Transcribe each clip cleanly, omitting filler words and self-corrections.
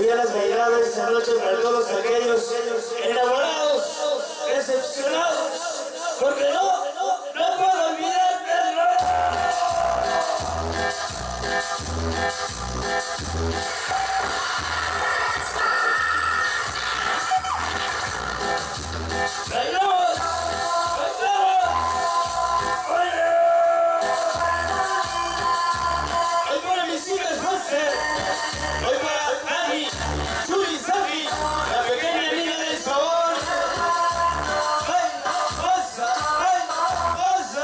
ya las bailado esta noche para todos aquellos enamorados, decepcionados, porque no puedo olvidarte, ¡bailamos! Hoy para mis hijas Foster, hoy para Ani, Yuri, Sabi, la pequeña niña del sabor. ¡Ay, pasa! ¡Ay, pasa!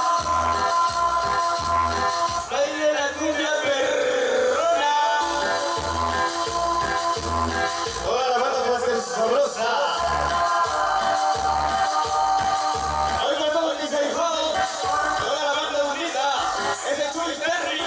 ¡Baile la cumbia perrona! Toda la banda va a ser sabrosa. Hoy para todos mis ahijados, toda la banda unida, ese Chuy Perry,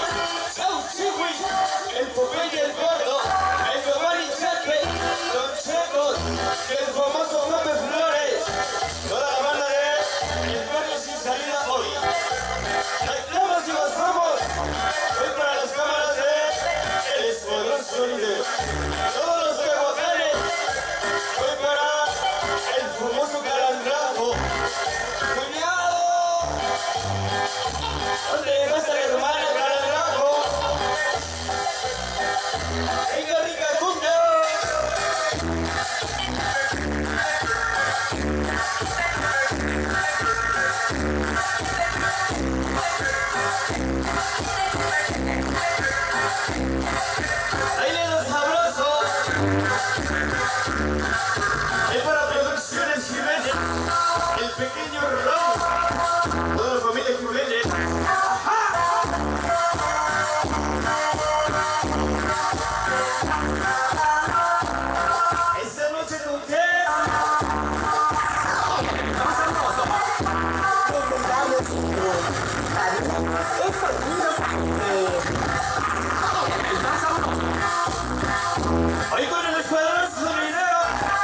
el Popeye el Gordo, el Giovanni Cheque, Don Checos, el famoso Pepe Flores, toda la banda de El Barrio Sin Salida hoy. Bailamos y pasamos hoy para las cámaras de El Escuadrón Sonidero. Todos los tehuacanes, hoy para el famoso Calandrajo. ¡Cuñado! ¿Dónde dejaste a mi hermana Calandrajo? ¡Venga, rica cumbia! ¡Baile los sabrosos! Es para Producciones Jiménez, el pequeño Ron, toda la familia Jiménez. Esta noche con qué? Hoy con el Escuadrón Sonidero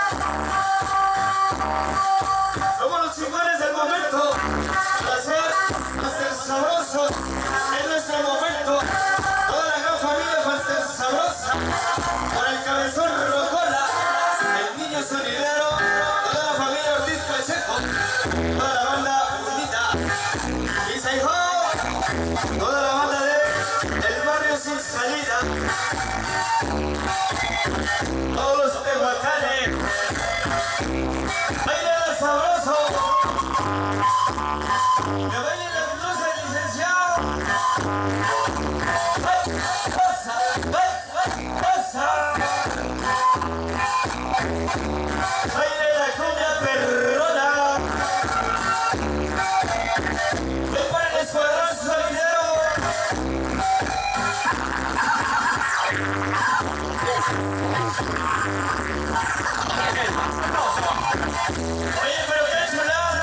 somos los chingones del momento. Hacer sabrosos en nuestro momento. Toda la gran familia va a ser sabrosa. Para el cabezón Rocola, el niño sonidero, toda la familia Ortiz Pacheco, toda la banda unida, Isaiho, toda la banda de El Barrio Sin Salida, todos los tehuacanes. ¡Bailen el sabroso! ¡Que bailen las luces, licenciado! ¡Ay, pasa! ¡Ay, pasa! ¡Baile la cumbia perrona! ¡Ven para el Escuadrón Sonidero! Oye, pero qué chulada,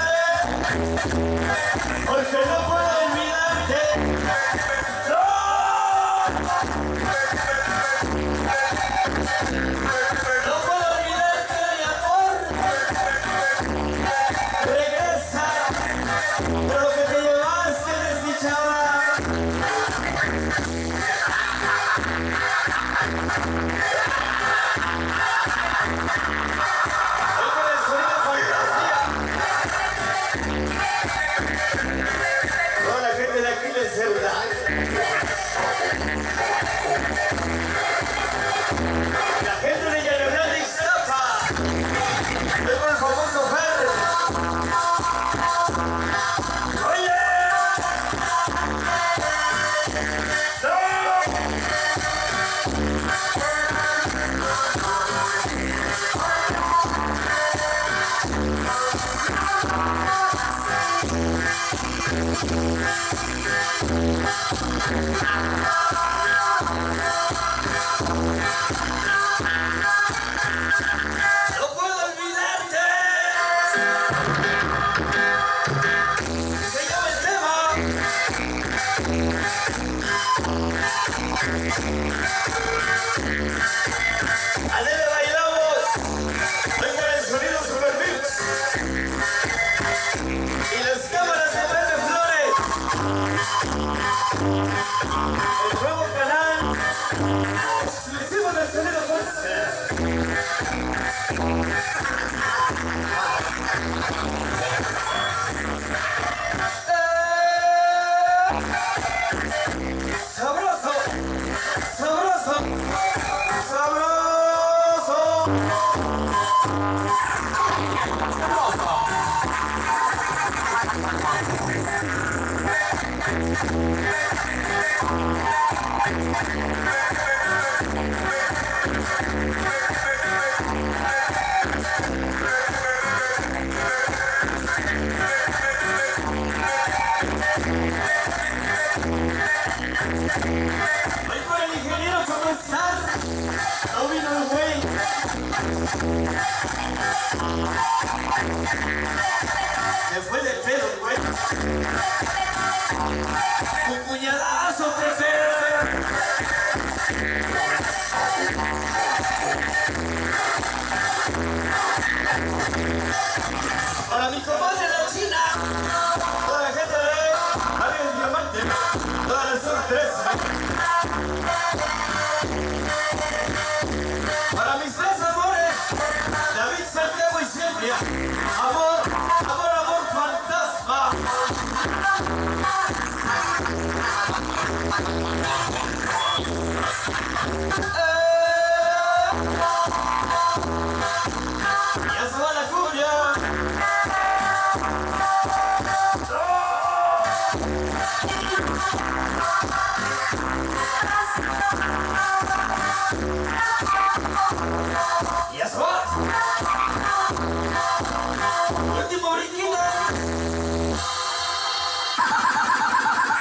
porque no puedo olvidarte. ¡No! No puedo olvidarte, mi amor. Regresa por lo que te llevaste, desdichada. Hoy con el sonido fantasía. Toda la gente de aquí de Ceuta. La gente de Llanerán de Ixtapa. Hoy con el famoso Fer. ¡Oye! ¡No! ¡No puedo olvidarte! Se llama el tema. ¡Ale, bailamos! Hoy con el sonido Super Mix. Y las cámaras de Pepe Flores. El nuevo canal exclusivo del sonido Fuerza. Ahí con el ingeniero, ¿cómo estás? No vino el güey. Se fue de pedo, güey. Un puñalazo, tercero. Para mi comadre la China. Toda la gente de Barrio del Diamante. Toda la zona 3. Para mis tres amores, David, Santiago y Silvia. Amor, amor, amor, fantasma. Ya se va la cumbia. Ya se va.